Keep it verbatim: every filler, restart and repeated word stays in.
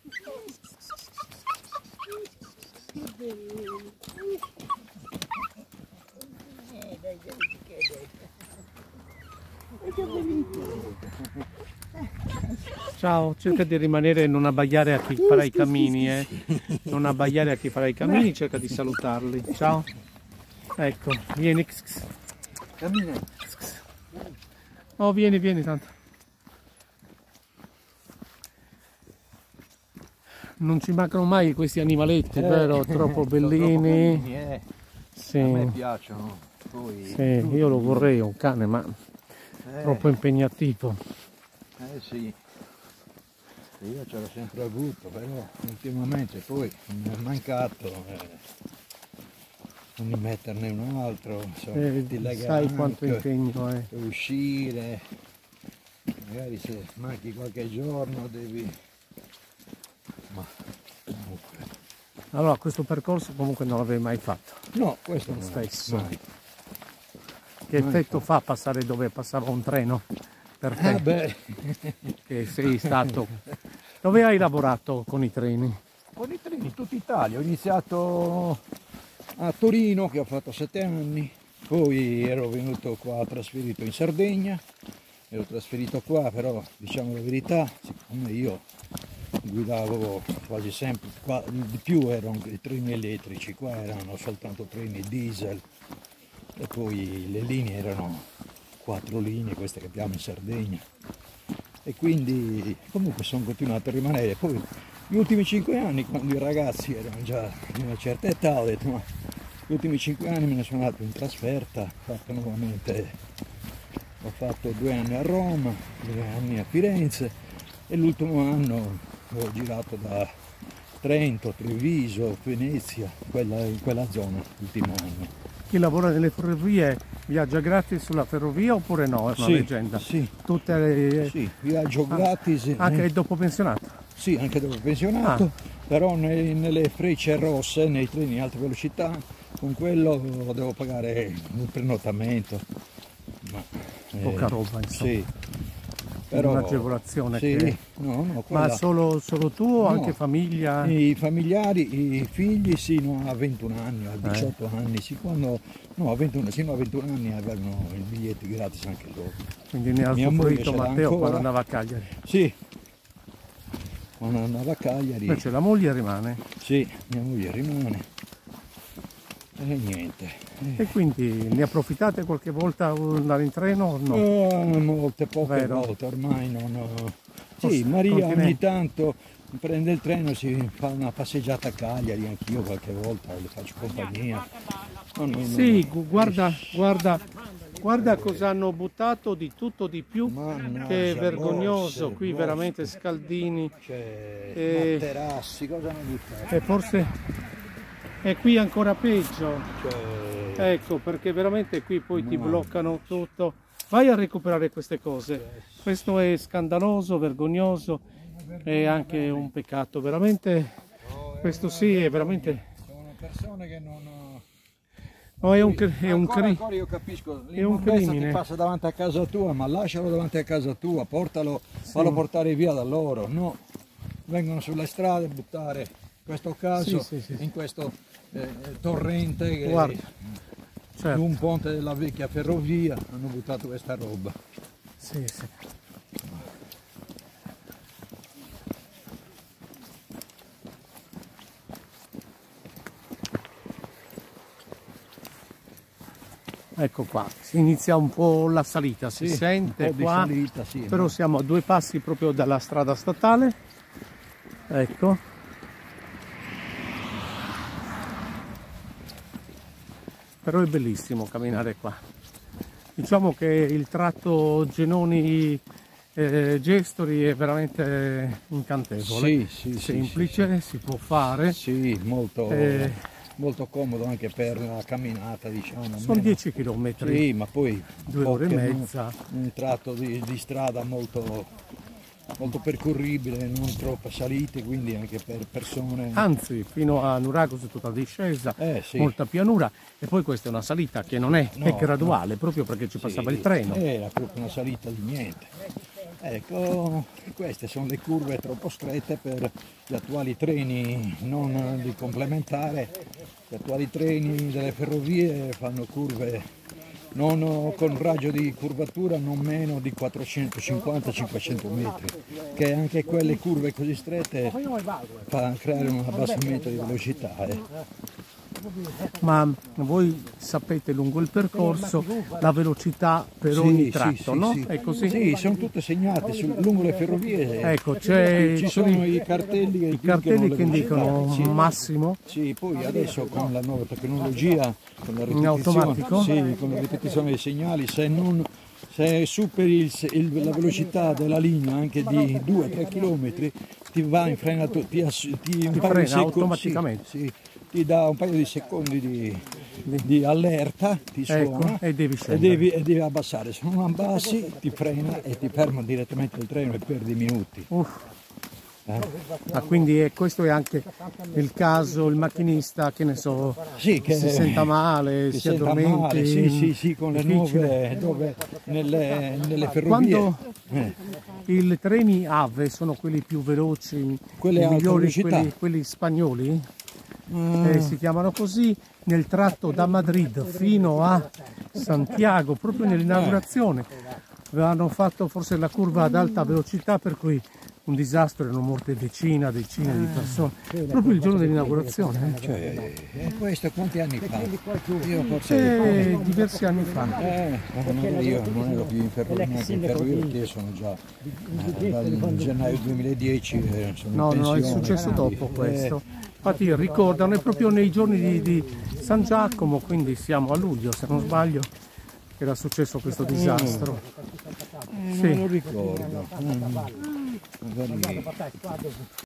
Ciao, cerca di rimanere e non abbaiare a chi farà i cammini, eh. Non abbaiare a chi farà i cammini, cerca di salutarli. Ciao. Ecco, vieni. Cammina. Oh, vieni, vieni tanto. Non ci mancano mai questi animaletti, eh, vero? Troppo bellini. Carini, eh. Sì. A me piacciono. Poi... Sì, io lo vorrei un cane, ma eh. troppo impegnativo. Eh sì. Io ce l'ho sempre avuto, però ultimamente poi mi è mancato eh, non di metterne un altro, insomma, Eh, ti lega sai anche, quanto impegno è. per uscire, magari se manchi qualche giorno devi... Ma comunque... Allora, questo percorso comunque non l'avevi mai fatto. No, questo Lo non stesso. mai. Che Mai effetto fatto. fa passare dove passava un treno? Per te, Ah beh. che sei stato... Dove hai lavorato con i treni? Con i treni tutta Italia, ho iniziato a Torino che ho fatto sette anni, poi ero venuto qua, trasferito in Sardegna, ero trasferito qua, però diciamo la verità, siccome io guidavo quasi sempre, qua, di più erano i treni elettrici, qua erano soltanto treni diesel e poi le linee erano quattro linee, queste che abbiamo in Sardegna. E quindi comunque sono continuato a rimanere. Poi gli ultimi cinque anni, quando i ragazzi erano già di una certa età, ho detto ma gli ultimi cinque anni me ne sono andato in trasferta, ho fatto nuovamente, ho fatto due anni a Roma, due anni a Firenze e l'ultimo anno ho girato da Trento, Treviso, Venezia, quella, in quella zona l'ultimo anno. Chi lavora nelle ferrovie viaggia gratis sulla ferrovia oppure no? È una Sì, leggenda. sì. Tutte le... Sì, viaggio Ah, gratis. Anche eh. dopo pensionato? Sì, anche dopo pensionato, Ah. però nei, nelle frecce rosse, nei treni di alta velocità, con quello devo pagare il prenotamento. Ma, Poca eh, roba, insomma. Sì, però... Un'agevolazione Sì, che... no, no, Ma quella... solo, solo tu o No. anche famiglia? I familiari, i figli sino a ventuno anni, a diciotto Eh. anni, sì, quando, no, a ventuno, sino a ventuno anni avevano i biglietti gratis anche loro. Quindi ne ha Mia moglie usufruito ce l'ha Matteo ancora. quando andava a Cagliari. Sì, quando andava a Cagliari. Invece la moglie rimane. Sì, mia moglie rimane. E niente. E quindi ne approfittate qualche volta andare in treno o no? Eh, molte, poche Vero. volte, ormai non... Ho... Cos- Sì, Maria continente. ogni tanto prende il treno, si fa una passeggiata a Cagliari, anch'io qualche volta le faccio compagnia. No, no, no, Sì, no. guarda, guarda, guarda cosa hanno buttato di tutto di più. Mannaggia, Che vergnoso, borse, qui borse. veramente scaldini. Cioè, Eh. materassi, cosa hanno buttato? E forse è qui ancora peggio. Cioè, Ecco, perché veramente qui poi ti Mamma. bloccano tutto. Vai a recuperare queste cose. Questo è scandaloso, vergognoso e anche un peccato. Veramente, questo sì è veramente... sono persone che non... No, è un, cr- è un ancora, cri- ancora io capisco, è un l'immondezza crimine. ti passa davanti a casa tua, ma lascialo davanti a casa tua, portalo, fallo portare via da loro, no? Vengono sulle strade a buttare questo caso Sì, sì, sì. in questo eh, torrente che Guarda, su certo. un ponte della vecchia ferrovia hanno buttato questa roba. Sì, sì. Ecco qua, si inizia un po' la salita, si Sì, sente un po' di qua, salita, sì, però no? siamo a due passi proprio dalla strada statale. Ecco. Però è bellissimo camminare qua. Diciamo che il tratto Genoni eh, Gestori è veramente incantevole, Sì, sì, semplice, sì, si può fare. Sì, molto, Eh, molto comodo anche per la camminata, diciamo. Sono meno- dieci chilometri, Sì, ma poi due ore e poche- mezza. un tratto di, di strada molto, molto percorribile, non troppe salite, quindi anche per persone... Anzi, fino a Nurago c'è tutta discesa, Eh, sì. molta pianura e poi questa è una salita che non è, No, è graduale, proprio perché ci passava Sì, il treno. Era proprio una salita di niente. Ecco, queste sono le curve troppo strette per gli attuali treni non di complementare. Gli attuali treni delle ferrovie fanno curve non con raggio di curvatura non meno di quattrocentocinquanta cinquecento metri, che anche quelle curve così strette fa creare un abbassamento di velocità. Eh. Ma voi sapete lungo il percorso la velocità per Sì, ogni sì, tratto, sì, no? sì. È così? Sì, sono tutte segnate su- lungo le ferrovie. Ecco, c'è- ci sono sono i- i cartelli che I cartelli che indicano indicano un massimo? Sì, poi adesso con la nuova tecnologia, con la In automatico? ripetizione, sì, con la ripetizione dei segnali, se, non, se superi il- il- la velocità della linea anche di due tre chilometri, ti va in frenato, ti, ass- ti, un Ti paio frena di secondi- automaticamente. sì, sì, ti dà un paio di secondi di, di allerta, ti Ecco, suona e devi e scendere. devi, e devi abbassare. Se non abbassi ti frena e ti ferma direttamente il treno e perdi minuti. Uff. Eh. Ah, quindi è- questo è anche il caso, il macchinista che ne so, Sì, che si senta male, si si senta addormenti. male, sì, sì, sì, con le difficile. nuove, dove nelle, nelle ferrovie. Quando eh, i treni A V E sono quelli più veloci, Quelle i a alta migliori, velocità. quelli, quelli spagnoli, ah, eh, si chiamano così, nel tratto da Madrid fino a Santiago, proprio nell'inaugurazione, avevano fatto forse la curva ad alta velocità, per cui un disastro, erano morte decine, decine di persone, proprio il giorno dell'inaugurazione. eh. cioè, e questo quanti anni fa? Io forse Eh, diversi anni fa. eh, non- io non ero più in ferrovia, neanche in ferrovia, perché io sono già eh, dal gennaio duemiladieci, eh, sono in No, no, è pensione, successo quindi, dopo eh, questo. Infatti ricordano, è proprio nei giorni di, di San Giacomo, quindi siamo a luglio, se non sbaglio, era successo questo disastro. eh, Sì. non lo ricordo. Mm, magari